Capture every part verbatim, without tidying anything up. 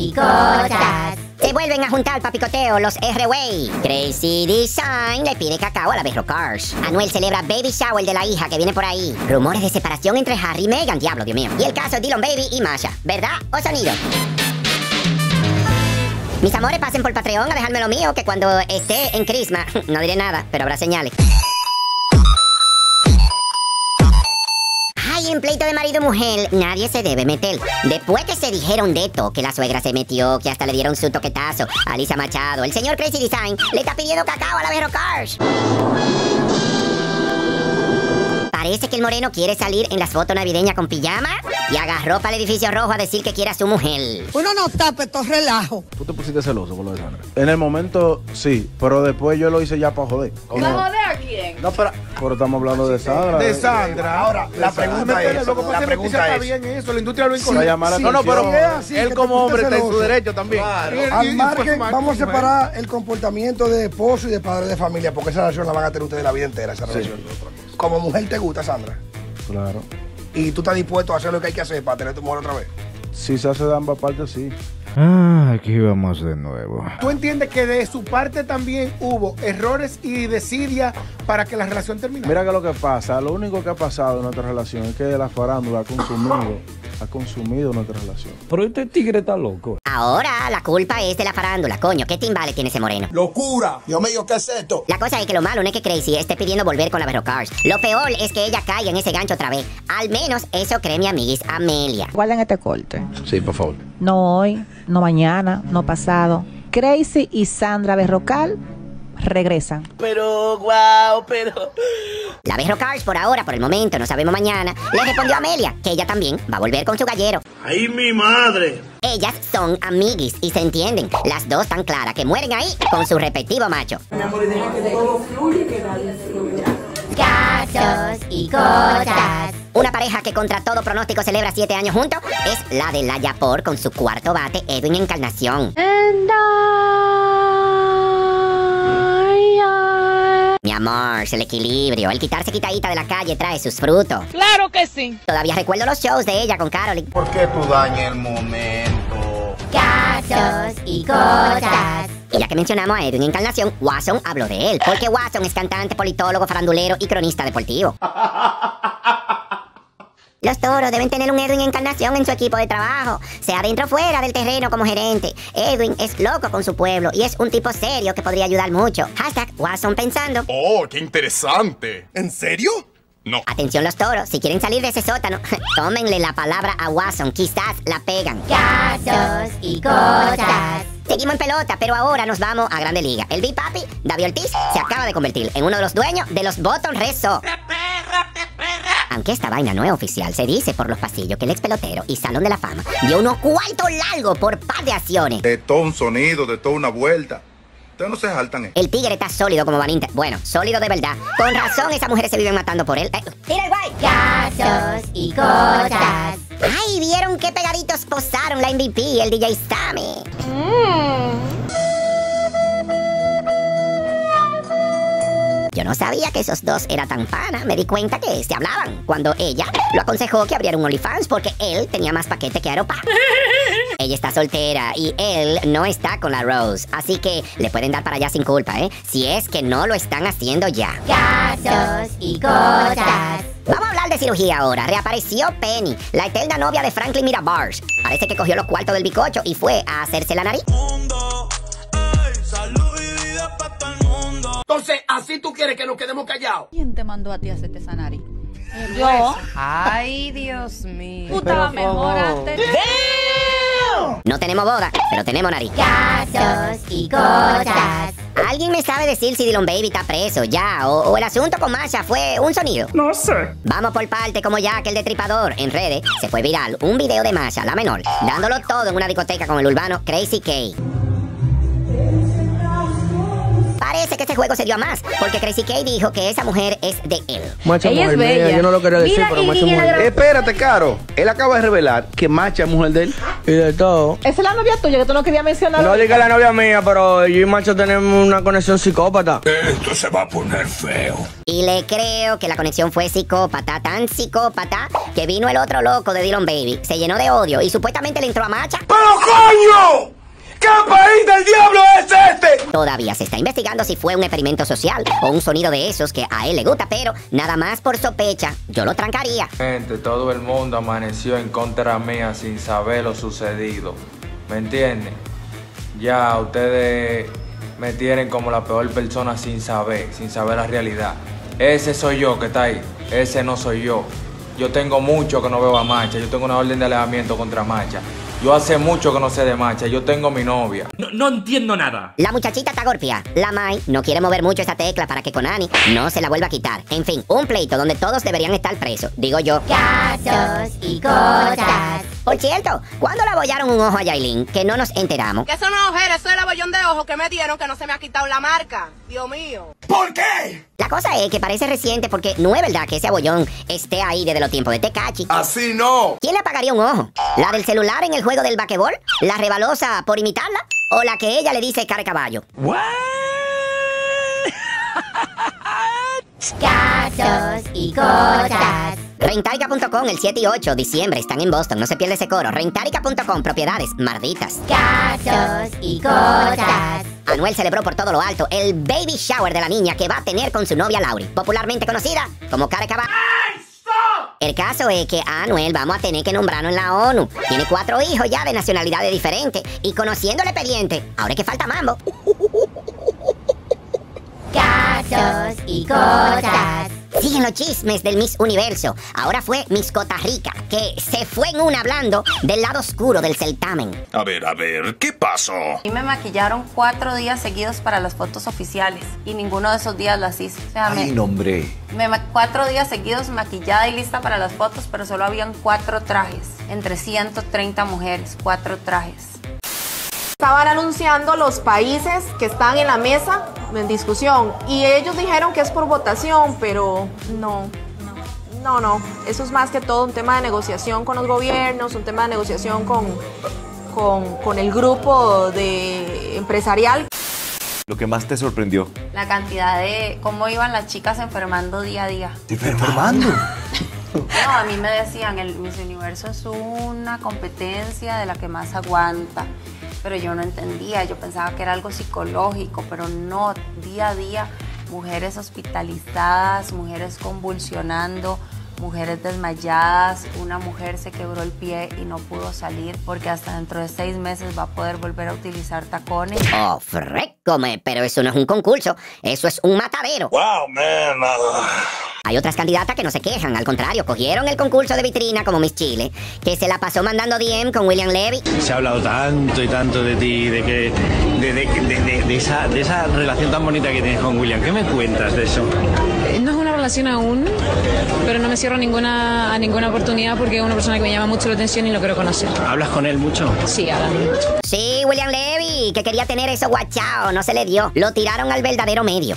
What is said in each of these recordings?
y cosas. Se vuelven a juntar pa' picoteo los R-Way. Crazy Design le pide cacao a la Berro Cars. Anuel celebra baby shower de la hija que viene por ahí. Rumores de separación entre Harry y Meghan, diablo, Dios mío. Y el caso de Dylan Baby y Masha, ¿verdad o sonido? Mis amores, pasen por Patreon a dejarme lo mío, que cuando esté en Crisma, no diré nada, pero habrá señales. Ay, en pleito de marido y mujer, nadie se debe meter. Después que se dijeron de todo, que la suegra se metió, que hasta le dieron su toquetazo a Lisa Machado, el señor Crazy Design le está pidiendo cacao a la Berro Cars. Parece que el moreno quiere salir en las fotos navideñas con pijama y agarró para el edificio rojo a decir que quiere a su mujer. Uno no tapa estos relajos. ¿Tú te pusiste celoso por lo de Sandra? En el momento, sí, pero después yo lo hice ya para joder. ¿Para joder a quién? No, pero, pero estamos hablando de Sandra. De Sandra. Ahora, la pregunta es, la pregunta es, bien eso, la industria lo para llamar sí, no, no, pero sí, él como hombre está en su derecho también. Claro. Al margen, vamos a separar el comportamiento de esposo y de padre de familia, porque esa relación la van a tener ustedes la vida entera, esa relación. Sí. Como mujer te gusta, Sandra. Claro. ¿Y tú estás dispuesto a hacer lo que hay que hacer para tener tu mujer otra vez? Si se hace de ambas partes, sí. Ah, aquí vamos de nuevo. ¿Tú entiendes que de su parte también hubo errores y desidia para que la relación terminara? Mira que lo que pasa, lo único que ha pasado en nuestra relación es que la farándula ha consumido, ha consumido nuestra relación. Pero este tigre está loco. Ahora la culpa es de la farándula, coño, ¿qué timbales tiene ese moreno? ¡Locura! Dios mío, ¿qué es esto? La cosa es que lo malo no es que Crazy esté pidiendo volver con la Berro Cars. Lo peor es que ella caiga en ese gancho otra vez. Al menos eso cree mi amiguis Amelia. Guarden este corte. Sí, por favor. No hoy, no mañana, no pasado. Crazy y Sandra Berrocal regresan. Pero, wow, pero... La Berro Cars por ahora, por el momento, no sabemos mañana, le respondió a Amelia que ella también va a volver con su gallero. ¡Ay, mi madre! Ellas son amiguis y se entienden. Las dos tan claras que mueren ahí con su respectivo macho. Casos y cosas. Una pareja que contra todo pronóstico celebra siete años juntos es la de la Yapor con su cuarto bate Edwin Encarnación. Mi amor, el equilibrio, el quitarse quitadita de la calle trae sus frutos. ¡Claro que sí! Todavía recuerdo los shows de ella con Caroline. ¿Por qué tú dañas el momento? Casos y cosas. Y ya que mencionamos a Edwin Encarnación, Watson habló de él, porque Watson es cantante, politólogo, farandulero y cronista deportivo. Los toros deben tener un Edwin Encarnación en su equipo de trabajo, sea dentro o fuera del terreno como gerente. Edwin es loco con su pueblo y es un tipo serio que podría ayudar mucho. Hashtag Watson pensando. ¡Oh, qué interesante! ¿En serio? No. Atención los toros, si quieren salir de ese sótano, tómenle la palabra a Watson, quizás la pegan. Casos y cosas. Seguimos en pelota, pero ahora nos vamos a Grande Liga. El Big Papi, David Ortiz, se acaba de convertir en uno de los dueños de los Bottom Rezo. Aunque esta vaina no es oficial, se dice por los pasillos que el ex pelotero y Salón de la Fama dio unos cuartos largos por par de acciones. De todo un sonido, de toda una vuelta. Ustedes no se saltan, ¿eh? El tigre está sólido como Van Inter. Bueno, sólido de verdad. Con razón esas mujeres se viven matando por él. Eh, ¡Tira el guay! Casos y cosas. ¡Ay! ¿Vieron qué pegaditos posaron la M V P y el D J Sammy? Mm. Yo no sabía que esos dos eran tan panas. Me di cuenta que se hablaban cuando ella lo aconsejó que abriera un OnlyFans porque él tenía más paquete que Aeropa. Ella está soltera y él no está con la Rose. Así que le pueden dar para allá sin culpa, ¿eh? Si es que no lo están haciendo ya. Casos y cosas. Vamos a hablar de cirugía ahora. Reapareció Penny, la eterna novia de Franklin Mirabars. Parece que cogió los cuartos del bicocho y fue a hacerse la nariz. Entonces, ¿así tú quieres que nos quedemos callados? ¿Quién te mandó a ti a hacerte esa nariz? Yo. Ay, Dios mío. Tú estabas mejor antes. No tenemos boda, pero tenemos nariz. Casos y cosas. ¿Alguien me sabe decir si Dylan Baby está preso ya? O, o el asunto con Masha fue un sonido. No sé. Vamos por parte como Jack el Destripador. En redes se fue viral un video de Masha, la menor, dándolo todo en una discoteca con el urbano Crazy K. parece que ese juego se dio a más, porque Crazy K dijo que esa mujer es de él. Macha Ella mujer es bella. mía, yo no lo quería decir, Mira, pero y- Macha y la mujer. gra- Espérate, Caro. Él acaba de revelar que Macha es mujer de él. Y de todo. Esa es la novia tuya que tú no querías mencionar. No diga la novia mía, pero yo y Macha tenemos una conexión psicópata. Esto se va a poner feo. Y le creo que la conexión fue psicópata, tan psicópata, que vino el otro loco de Dillon Baby, se llenó de odio y supuestamente le entró a Macha. ¡Pero coño! ¿Qué país del diablo es este? Todavía se está investigando si fue un experimento social o un sonido de esos que a él le gusta, pero nada más por sospecha, yo lo trancaría. Gente, todo el mundo amaneció en contra mía sin saber lo sucedido. ¿Me entienden? Ya ustedes me tienen como la peor persona sin saber, sin saber la realidad. Ese soy yo que está ahí, ese no soy yo. Yo tengo mucho que no veo a Macha, yo tengo una orden de alejamiento contra Macha. Yo hace mucho que no sé de Macha, yo tengo mi novia. No, no entiendo nada. La muchachita está golpeada. La Mai no quiere mover mucho esa tecla para que Conani no se la vuelva a quitar. En fin, un pleito donde todos deberían estar presos, digo yo. Casos y cosas. Por cierto, ¿cuándo le abollaron un ojo a Yailin? Que no nos enteramos. Que eso no es ojera, eso es el abollón de ojo que me dieron que no se me ha quitado la marca. Dios mío. ¿Por qué? La cosa es que parece reciente porque no es verdad que ese abollón esté ahí desde los tiempos de Tecachi. Así no. ¿Quién le apagaría un ojo? ¿La del celular en el juego del basquetbol? ¿La rebalosa por imitarla? ¿O la que ella le dice cara de caballo? Casos y cosas. Rentarica punto com el siete y ocho de diciembre están en Boston, no se pierde ese coro. Rentarica punto com, propiedades malditas. Casos y cosas. Anuel celebró por todo lo alto el baby shower de la niña que va a tener con su novia Lauri, popularmente conocida como cara de caballo. El caso es que a Anuel vamos a tener que nombrarlo en la ONU. Tiene cuatro hijos ya de nacionalidades diferentes. Y conociendo el expediente, ahora es que falta mambo. Casos y cosas. Siguen los chismes del Miss Universo. Ahora fue Miss Costa Rica, que se fue en una hablando del lado oscuro del certamen. A ver, a ver, ¿qué pasó? Y me maquillaron cuatro días seguidos para las fotos oficiales y ninguno de esos días las hice. O sea, Ay, me, nombre. me ma- cuatro días seguidos maquillada y lista para las fotos, pero solo habían cuatro trajes. Entre ciento treinta mujeres, cuatro trajes. Estaban anunciando los países que están en la mesa en discusión y ellos dijeron que es por votación, pero no, no, no. Eso es más que todo un tema de negociación con los gobiernos, un tema de negociación con, con, con el grupo de empresarial. Lo que más te sorprendió. La cantidad de cómo iban las chicas enfermando día a día. ¿Enfermando? No, a mí me decían, el Miss Universo es una competencia de la que más aguanta. Pero yo no entendía, yo pensaba que era algo psicológico, pero no, día a día, mujeres hospitalizadas, mujeres convulsionando, mujeres desmayadas, una mujer se quebró el pie y no pudo salir porque hasta dentro de seis meses va a poder volver a utilizar tacones. Oh, frécome, pero eso no es un concurso, eso es un matadero. Wow, man. Hay otras candidatas que no se quejan, al contrario, cogieron el concurso de vitrina como Miss Chile, que se la pasó mandando D M con William Levy. Se ha hablado tanto y tanto de ti, de que de, de, de, de, de esa, de esa relación tan bonita que tienes con William. ¿Qué me cuentas de eso? No es una relación aún, pero no me cierro ninguna, a ninguna oportunidad porque es una persona que me llama mucho la atención y lo quiero conocer. ¿Hablas con él mucho? Sí, hablamos mucho. Sí, William Levy, que quería tener eso guachao, no se le dio. Lo tiraron al verdadero medio.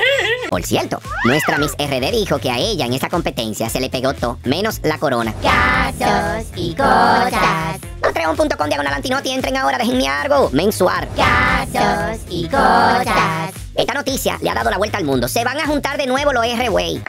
Por cierto, nuestra Miss R D dijo que a ella en esa competencia se le pegó todo, menos la corona. Casos y cosas. Patreon punto com diagonal antinoti, entren ahora, déjenme algo. Mensuar. Casos y cosas. Esta noticia le ha dado la vuelta al mundo. Se van a juntar de nuevo los R-Way.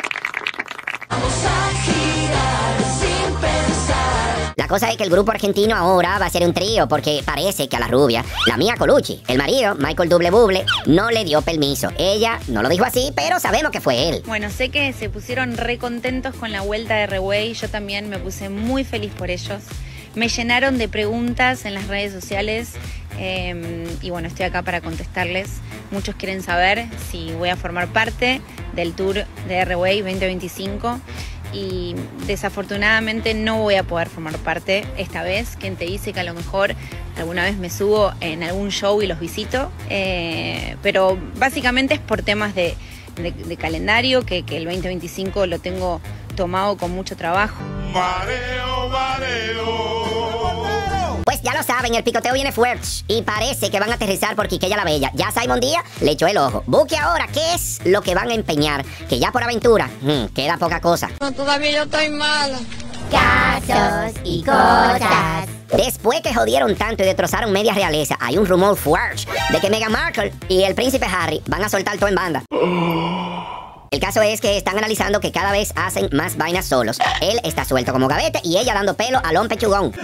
La cosa es que el grupo argentino ahora va a ser un trío porque parece que a la rubia, la Mia Colucci, el marido, Michael Bublé Bublé, no le dio permiso. Ella no lo dijo así, pero sabemos que fue él. Bueno, sé que se pusieron re contentos con la vuelta de R-Way. Yo también me puse muy feliz por ellos. Me llenaron de preguntas en las redes sociales eh, y bueno, estoy acá para contestarles. Muchos quieren saber si voy a formar parte del tour de R-Way veinte veinticinco. Y desafortunadamente no voy a poder formar parte esta vez. Quien te dice que a lo mejor alguna vez me subo en algún show y los visito, eh, pero básicamente es por temas de, de, de calendario, que, que el veinte veinticinco lo tengo tomado con mucho trabajo. Pues ya lo saben, el picoteo viene fuerte y parece que van a aterrizar por Quiqueya la Bella. Ya Simon Díaz le echó el ojo. Busque ahora qué es lo que van a empeñar, que ya por aventura hmm, queda poca cosa. No, todavía yo estoy mala. Casos y cosas. Después que jodieron tanto y destrozaron media realeza, hay un rumor fuerte de que Meghan Markle y el príncipe Harry van a soltar todo en banda. El caso es que están analizando que cada vez hacen más vainas solos. Él está suelto como gavete y ella dando pelo al hombre pechugón.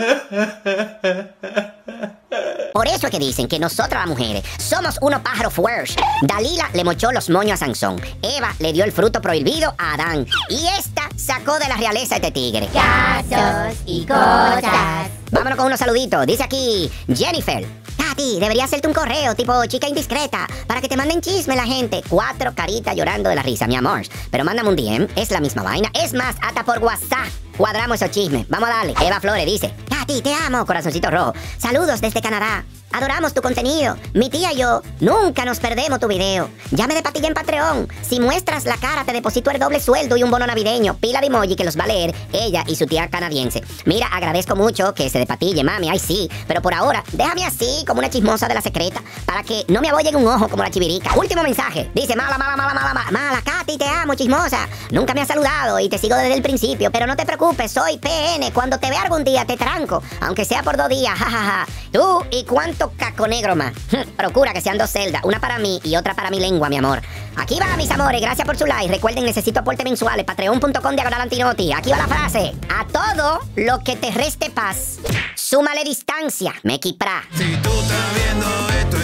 Por eso es que dicen que nosotras las mujeres somos unos pájaros fuertes. Dalila le mochó los moños a Sansón. Eva le dio el fruto prohibido a Adán. Y esta sacó de la realeza este tigre. Casos y cosas. Vámonos con unos saluditos. Dice aquí Jennifer: Tati, debería hacerte un correo tipo chica indiscreta para que te manden chisme la gente. Cuatro caritas llorando de la risa, mi amor. Pero mándame un D M, es la misma vaina. Es más, hasta por WhatsApp cuadramos esos chismes. Vamos a darle. Eva Flores dice: Tati, te amo, corazoncito rojo. Saludos desde Canadá. Adoramos tu contenido. Mi tía y yo nunca nos perdemos tu video. Llame de patilla en Patreon. Si muestras la cara, te deposito el doble sueldo y un bono navideño. Pila de emoji que los va a leer ella y su tía canadiense. Mira, agradezco mucho que se despatille, mami. Ay, sí. Pero por ahora, déjame así, como una chismosa de la secreta, para que no me abollen un ojo como la chivirica. Último mensaje. Dice: mala, mala, mala, mala, mala. Mala, Katy, te amo, chismosa. Nunca me has saludado y te sigo desde el principio. Pero no te preocupes, soy P N. Cuando te vea algún día, te tranco. Aunque sea por dos días, jajaja. Ja, ja. Tú y cuánto caco negro más. Procura que sean dos celdas, una para mí y otra para mi lengua, mi amor. Aquí va, mis amores, gracias por su like. Recuerden, necesito aporte mensuales, patreon punto com diagonal Antinoti. Aquí va la frase: a todo lo que te reste paz, súmale distancia, me equipra. Si tú estás viendo esto